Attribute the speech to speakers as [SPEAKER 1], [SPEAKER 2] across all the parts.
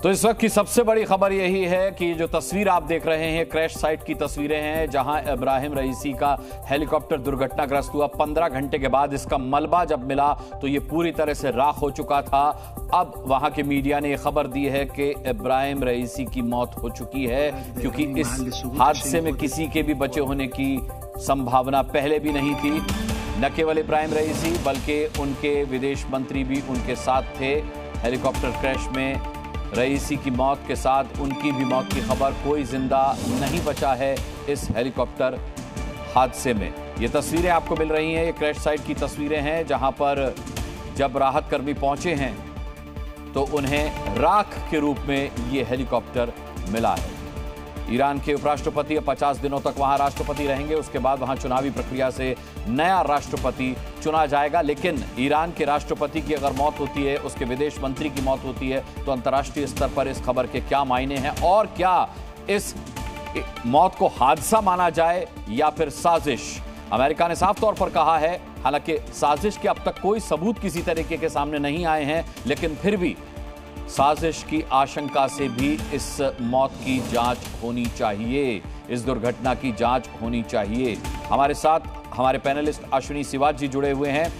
[SPEAKER 1] तो इस वक्त की सबसे बड़ी खबर यही है कि जो तस्वीर आप देख रहे हैं क्रैश साइट की तस्वीरें हैं, जहां इब्राहिम रईसी का हेलीकॉप्टर दुर्घटनाग्रस्त हुआ। 15 घंटे के बाद इसका मलबा जब मिला तो ये पूरी तरह से राख हो चुका था। अब वहां के मीडिया ने खबर दी है कि इब्राहिम रईसी की मौत हो चुकी है, क्योंकि इस हादसे में किसी के भी बचे होने की संभावना पहले भी नहीं थी। न केवल इब्राहिम रईसी बल्कि उनके विदेश मंत्री भी उनके साथ थे। हेलीकॉप्टर क्रैश में रईसी की मौत के साथ उनकी भी मौत की खबर, कोई जिंदा नहीं बचा है इस हेलीकॉप्टर हादसे में। ये तस्वीरें आपको मिल रही हैं, ये क्रैश साइट की तस्वीरें हैं, जहां पर जब राहत कर्मी पहुंचे हैं तो उन्हें राख के रूप में ये हेलीकॉप्टर मिला है। ईरान के उपराष्ट्रपति अब 50 दिनों तक वहां राष्ट्रपति रहेंगे। उसके बाद वहां चुनावी प्रक्रिया से नया राष्ट्रपति चुना जाएगा। लेकिन ईरान के राष्ट्रपति की अगर मौत होती है, उसके विदेश मंत्री की मौत होती है, तो अंतर्राष्ट्रीय स्तर पर इस खबर के क्या मायने हैं और क्या इस मौत को हादसा माना जाए या फिर साजिश। अमेरिका ने साफ तौर पर कहा है, हालांकि साजिश के अब तक कोई सबूत किसी तरीके के सामने नहीं आए हैं, लेकिन फिर भी साजिश की आशंका से भी इस मौत की जांच होनी चाहिए, इस दुर्घटना की जांच होनी चाहिए। हमारे साथ हमारे पैनलिस्ट अश्विनी सिवाच जी जुड़े हुए हैं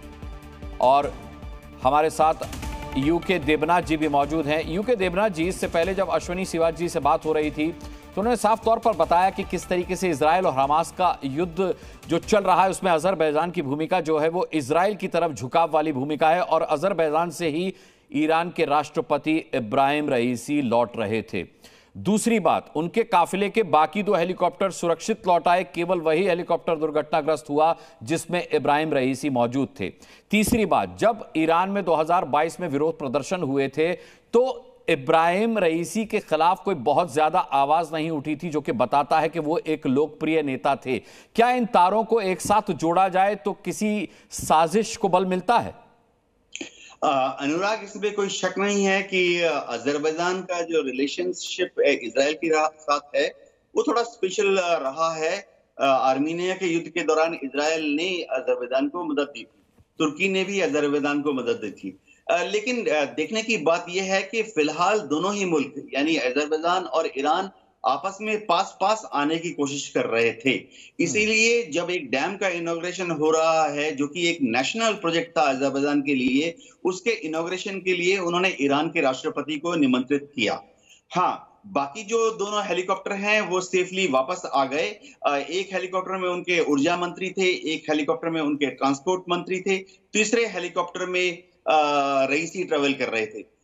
[SPEAKER 1] और हमारे साथ यूके देबनाथ जी भी मौजूद हैं। यूके देबनाथ जी, इससे पहले जब अश्विनी सिवाच जी से बात हो रही थी तो उन्होंने साफ तौर पर बताया कि किस तरीके से इजराइल और हमास का युद्ध जो चल रहा है उसमें अजरबैजान की भूमिका जो है वो इजराइल की तरफ झुकाव वाली भूमिका है और अजरबैजान से ही ईरान के राष्ट्रपति इब्राहिम रईसी लौट रहे थे। दूसरी बात, उनके काफिले के बाकी 2 हेलीकॉप्टर सुरक्षित लौट आए, केवल वही हेलीकॉप्टर दुर्घटनाग्रस्त हुआ जिसमें इब्राहिम रईसी मौजूद थे। तीसरी बात, जब ईरान में 2022 में विरोध प्रदर्शन हुए थे तो इब्राहिम रईसी के खिलाफ कोई बहुत ज्यादा आवाज नहीं उठी थी, जो कि बताता है कि वो एक लोकप्रिय नेता थे। क्या इन तारों को एक साथ जोड़ा जाए तो किसी साजिश को बल मिलता है?
[SPEAKER 2] अनुराग, इसमें कोई शक नहीं है कि अजरबैजान का जो रिलेशनशिप इजराइल के साथ है वो थोड़ा स्पेशल रहा है। आर्मीनिया के युद्ध के दौरान इजराइल ने अजरबैजान को मदद दी थी, तुर्की ने भी अजरबैजान को मदद दी थी। लेकिन देखने की बात यह है कि फिलहाल दोनों ही मुल्क यानी अजरबैजान और ईरान आपस में पास आने की कोशिश कर रहे थे। इसीलिए जब एक डैम का इनॉग्रेशन हो रहा है जो कि एक नेशनल प्रोजेक्ट था अजरबैजान के लिए, उसके इनॉग्रेशन के लिए उन्होंने ईरान के राष्ट्रपति को निमंत्रित किया। हाँ, बाकी जो दोनों हेलीकॉप्टर हैं वो सेफली वापस आ गए। एक हेलीकॉप्टर में उनके ऊर्जा मंत्री थे, एक हेलीकॉप्टर में उनके ट्रांसपोर्ट मंत्री थे, तीसरे हेलीकॉप्टर में रईसी ट्रेवल कर रहे थे।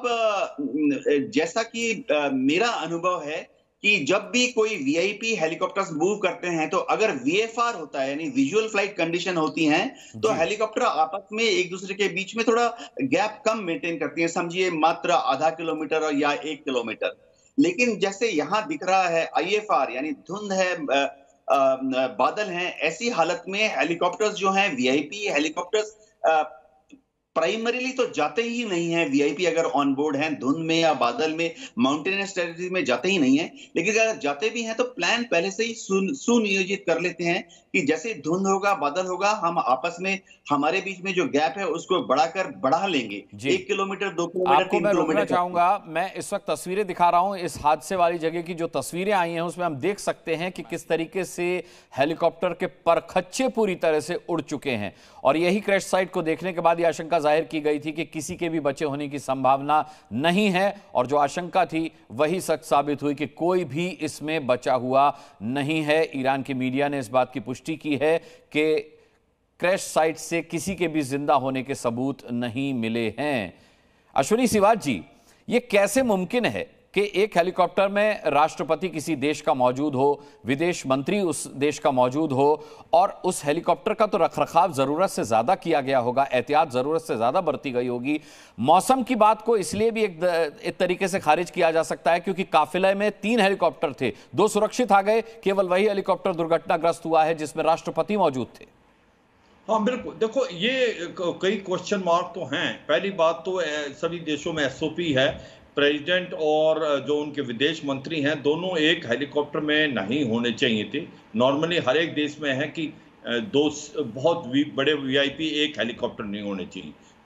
[SPEAKER 2] अब जैसा कि मेरा अनुभव है कि जब भी कोई वीआईपी हेलीकॉप्टर्स मूव करते हैं तो अगर वीएफआर होता है यानी विजुअल फ्लाइट कंडीशन होती हैं तो हेलीकॉप्टर आपस में एक दूसरे के बीच में थोड़ा गैप कम मेंटेन करती हैं, समझिए मात्र आधा किलोमीटर या 1 किलोमीटर। लेकिन जैसे यहाँ दिख रहा है आईएफआर यानी धुंध है, बादल हैं, ऐसी हालत में हेलीकॉप्टर्स जो हैं वीआईपी हेलीकॉप्टर्स प्राइमरीली तो जाते ही नहीं है। वीआईपी अगर ऑन बोर्ड हैं धुंध में या बादल में, माउंटेनियस टेरिटरी में जाते ही नहीं है। लेकिन अगर जाते भी हैं तो प्लान पहले से ही सुनियोजित कर लेते हैं कि जैसे धुंध होगा, बादल होगा, हम आपस में हमारे बीच में जो गैप है उसको बढ़ा लेंगे। 1 किलोमीटर, 2 किलोमीटर, 3 किलोमीटर।
[SPEAKER 1] चाहूंगा, मैं इस वक्त तस्वीरें दिखा रहा हूं इस हादसे वाली जगह की। जो तस्वीरें आई हैं उसमें हम देख सकते हैं कि किस तरीके से हेलीकॉप्टर के परखच्चे पूरी तरह से उड़ चुके हैं और यही क्रैश साइट को देखने के बाद यह आशंका जाहिर की गई थी कि किसी के भी बचे होने की संभावना नहीं है और जो आशंका थी वही सच साबित हुई कि कोई भी इसमें बचा हुआ नहीं है। ईरान की मीडिया ने इस बात की पुष्टि की है कि क्रैश साइट से किसी के भी जिंदा होने के सबूत नहीं मिले हैं। अश्विनी सिवाच जी, ये कैसे मुमकिन है कि एक हेलीकॉप्टर में राष्ट्रपति किसी देश का मौजूद हो, विदेश मंत्री उस देश का मौजूद हो और उस हेलीकॉप्टर का तो रखरखाव जरूरत से ज्यादा किया गया होगा, एहतियात जरूरत से ज्यादा बरती गई होगी। मौसम की बात को इसलिए भी एक तरीके से खारिज किया जा सकता है क्योंकि काफिले में 3 हेलीकॉप्टर थे, 2 सुरक्षित आ गए, केवल वही हेलीकॉप्टर दुर्घटनाग्रस्त हुआ है जिसमें राष्ट्रपति मौजूद थे।
[SPEAKER 3] हाँ बिल्कुल, देखो ये कई क्वेश्चन मार्क तो हैं। पहली बात तो सभी देशों में एसओपी है, प्रेसिडेंट और जो उनके विदेश मंत्री हैं दोनों एक हेलीकॉप्टर में नहीं होने चाहिए थे। नॉर्मली हर एक देश में है कि 2 बहुत बड़े वीआईपी एक हेलीकॉप्टर नहीं होने चाहिए।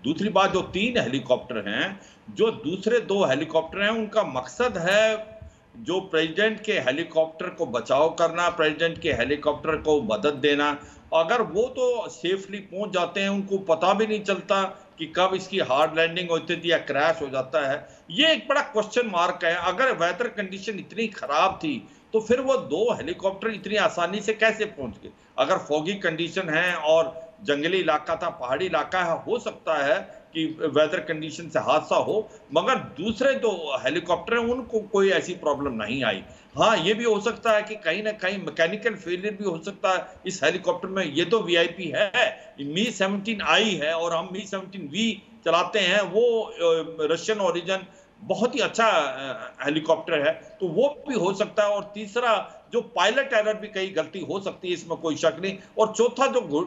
[SPEAKER 3] दूसरी बात, जो 3 हेलीकॉप्टर हैं, जो दूसरे 2 हेलीकॉप्टर हैं, उनका मकसद है जो प्रेसिडेंट के हेलीकॉप्टर को बचाव करना, प्रेसिडेंट के हेलीकॉप्टर को मदद देना। अगर वो तो सेफली पहुंच जाते हैं, उनको पता भी नहीं चलता कि कब इसकी हार्ड लैंडिंग होती थी या क्रैश हो जाता है। ये एक बड़ा क्वेश्चन मार्क है। अगर वेदर कंडीशन इतनी खराब थी तो फिर वो 2 हेलीकॉप्टर इतनी आसानी से कैसे पहुंच गए? अगर फॉगी कंडीशन है और जंगली इलाका था, पहाड़ी इलाका है, हो सकता है कि वेदर कंडीशन से हादसा हो, मगर दूसरे 2 हेलीकॉप्टर हैं उनको कोई ऐसी प्रॉब्लम नहीं आई। हाँ, ये भी हो सकता है कि कहीं ना कहीं मैकेनिकल फेलियर भी हो सकता है इस हेलीकॉप्टर में। ये तो वीआईपी है, Mi-17I है और हम Mi-17V चलाते हैं, वो रशियन ओरिजिन बहुत ही अच्छा हेलीकॉप्टर है, तो वो भी हो सकता है। और तीसरा, जो पायलट एरर भी कहीं गलती हो सकती है, इसमें कोई शक नहीं। और चौथा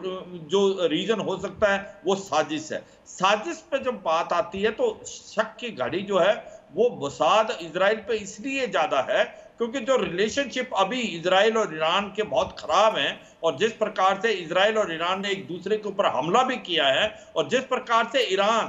[SPEAKER 3] जो रीजन हो सकता है वो साजिश है। साजिश पे जब बात आती है तो शक की घड़ी जो है वो मोसाद इजराइल पे इसलिए ज्यादा है क्योंकि जो रिलेशनशिप अभी इजराइल और ईरान के बहुत खराब हैं, और जिस प्रकार से इजराइल और ईरान ने एक दूसरे के ऊपर हमला भी किया है, और जिस प्रकार से ईरान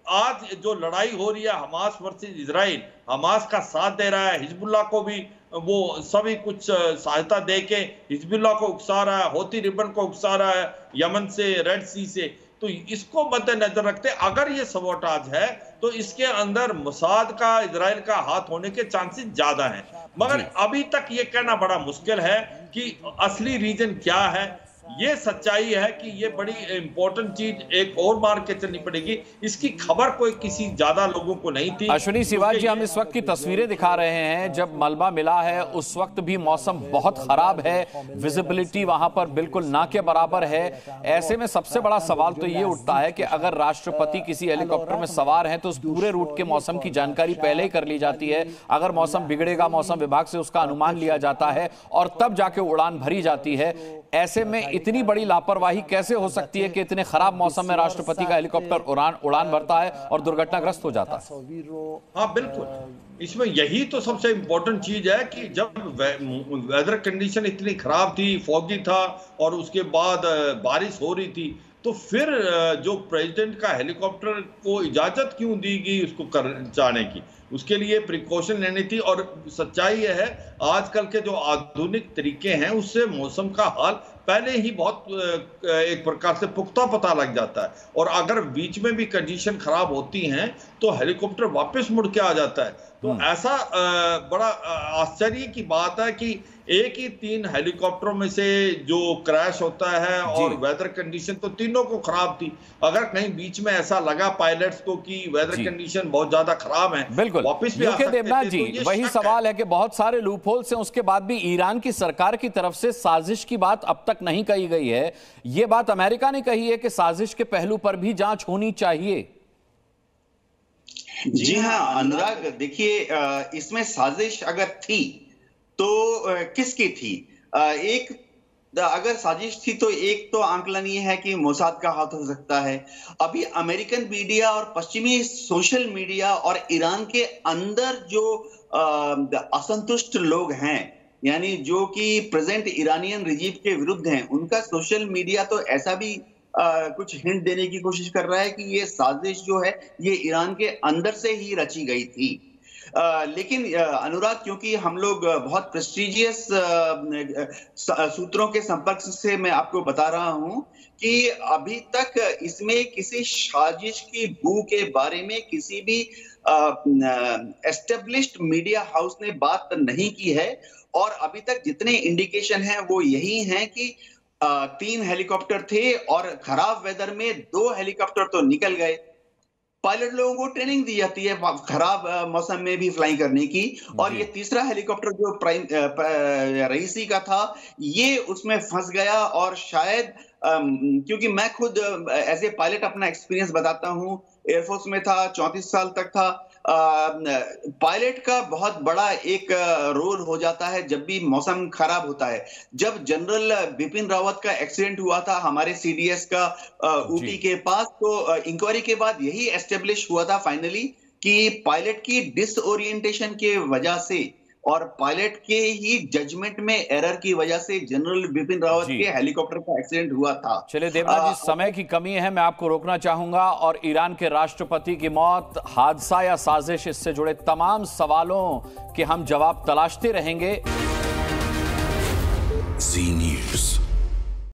[SPEAKER 3] आज जो लड़ाई हो रही है हमास वर्सेस इजराइल, हमास का साथ दे रहा है, हिजबुल्लाह को भी वो सभी कुछ सहायता दे के हिजबुल्लाह को उकसा रहा है, होती रिबन को उकसा रहा है यमन से, रेड सी से। तो इसको मद्देनजर रखते अगर ये सबोटाज है तो इसके अंदर मोसाद का, इजराइल का हाथ होने के चांसेस ज्यादा हैं। मगर अभी तक ये कहना बड़ा मुश्किल है कि असली रीजन क्या है। ये सच्चाई है कि ये बड़ी इंपॉर्टेंट चीज एक और मार के चलनी पड़ेगी, इसकी खबर कोई किसी ज्यादा लोगों को नहीं थी।
[SPEAKER 1] अश्विनी सिवाज जी, हम इस वक्त की तस्वीरें दिखा रहे हैं, जब मलबा मिला है उस वक्त भी मौसम बहुत खराब है, विजिबिलिटी वहां पर बिल्कुल ना के बराबर है। ऐसे में सबसे बड़ा सवाल तो ये उठता है कि अगर राष्ट्रपति किसी हेलीकॉप्टर में सवार हैं तो उस पूरे रूट के मौसम की जानकारी पहले ही कर ली जाती है। अगर मौसम बिगड़ेगा, मौसम विभाग से उसका अनुमान लिया जाता है और तब जाके उड़ान भरी जाती है। ऐसे में इतनी बड़ी लापरवाही कैसे हो सकती है कि इतने खराब मौसम में राष्ट्रपति का हेलीकॉप्टर उड़ान भरता है और दुर्घटनाग्रस्त हो जाता है?
[SPEAKER 3] हाँ बिल्कुल, इसमें यही तो सबसे इंपॉर्टेंट चीज है कि जब वेदर कंडीशन इतनी खराब थी, फॉगी था और उसके बाद बारिश हो रही थी, तो फिर जो प्रेसिडेंट का हेलीकॉप्टर को इजाजत क्यों दी गई उसको जाने की? उसके लिए प्रिकॉशन लेनी थी। और सच्चाई यह है, आजकल के जो आधुनिक तरीके हैं उससे मौसम का हाल पहले ही बहुत एक प्रकार से पुख्ता पता लग जाता है, और अगर बीच में भी कंडीशन खराब होती हैं तो हेलीकॉप्टर वापस मुड़ के आ जाता है। तो ऐसा बड़ा आश्चर्य की बात है कि एक ही 3 हेलीकॉप्टरों में से जो क्रैश होता है, और वेदर कंडीशन तो तीनों को खराब थी। अगर कहीं बीच में ऐसा लगा पायलट्स को कि वेदर कंडीशन बहुत ज्यादा खराब है,
[SPEAKER 1] बिल्कुल
[SPEAKER 3] वापस भी आ सकते थे।
[SPEAKER 1] देवनाथ जी, तो वही सवाल है कि बहुत सारे लूपहोल्स हैं, उसके बाद भी ईरान की सरकार की तरफ से साजिश की बात अब तक नहीं कही गई है। यह बात अमेरिका ने कही है कि साजिश के पहलू पर भी जांच होनी चाहिए।
[SPEAKER 2] जी हाँ अनुराग, देखिए इसमें साजिश अगर थी तो किसकी थी? एक अगर साजिश थी तो एक तो आंकलन ये है कि मोसाद का हाथ हो सकता है। अभी अमेरिकन मीडिया और पश्चिमी सोशल मीडिया और ईरान के अंदर जो असंतुष्ट लोग हैं, यानी जो कि प्रेजेंट ईरानियन रिजीम के विरुद्ध हैं, उनका सोशल मीडिया तो ऐसा भी कुछ हिंट देने की कोशिश कर रहा है कि ये साजिश जो है ये ईरान के अंदर से ही रची गई थी। लेकिन अनुराग, क्योंकि हम लोग बहुत प्रेस्टिजियस सूत्रों के संपर्क से मैं आपको बता रहा हूं कि अभी तक इसमें किसी साजिश की बू के बारे में किसी भी एस्टेब्लिश्ड मीडिया हाउस ने बात नहीं की है। और अभी तक जितने इंडिकेशन हैं वो यही हैं कि 3 हेलीकॉप्टर थे और खराब वेदर में 2 हेलीकॉप्टर तो निकल गए। पायलट लोगों को ट्रेनिंग दी जाती है खराब मौसम में भी फ्लाइंग करने की, और ये तीसरा हेलीकॉप्टर जो रईसी का था ये उसमें फंस गया। और शायद क्योंकि मैं खुद एज ए पायलट अपना एक्सपीरियंस बताता हूँ, एयरफोर्स में था, 34 साल तक था। पायलट का बहुत बड़ा एक रोल हो जाता है जब भी मौसम खराब होता है। जब जनरल बिपिन रावत का एक्सीडेंट हुआ था हमारे सीडीएस का ऊटी के पास, तो इंक्वायरी के बाद यही एस्टेब्लिश हुआ था फाइनली कि पायलट की डिसओरिएंटेशन के वजह से और पायलट के ही जजमेंट में एरर की वजह से जनरल बिपिन रावत के हेलीकॉप्टर का एक्सीडेंट हुआ था।
[SPEAKER 1] चलिए देवनाथ जी, समय की कमी है, मैं आपको रोकना चाहूंगा। और ईरान के राष्ट्रपति की मौत हादसा या साजिश, इससे जुड़े तमाम सवालों के हम जवाब तलाशते रहेंगे।
[SPEAKER 4] Zee news.